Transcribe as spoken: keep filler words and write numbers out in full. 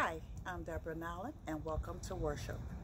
Hi, I'm Deborah Nowlin, and welcome to worship.